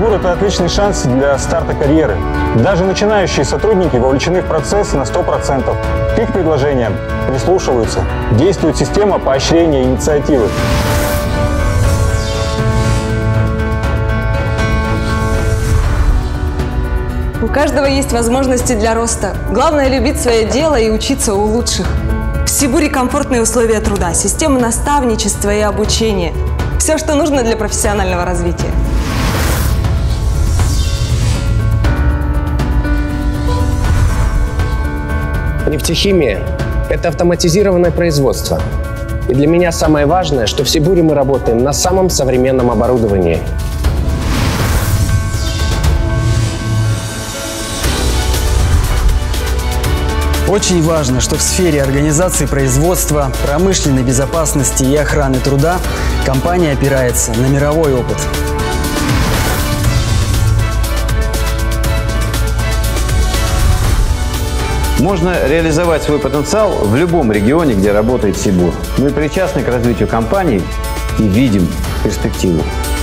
Сибур – это отличный шанс для старта карьеры. Даже начинающие сотрудники вовлечены в процесс на 100%. К их предложениям прислушиваются. Действует система поощрения инициативы. У каждого есть возможности для роста. Главное – любить свое дело и учиться у лучших. В Сибуре комфортные условия труда, система наставничества и обучения. Все, что нужно для профессионального развития. Нефтехимия – это автоматизированное производство. И для меня самое важное, что в Сибуре мы работаем на самом современном оборудовании. Очень важно, что в сфере организации производства, промышленной безопасности и охраны труда компания опирается на мировой опыт. Можно реализовать свой потенциал в любом регионе, где работает Сибур. Мы причастны к развитию компании и видим перспективу.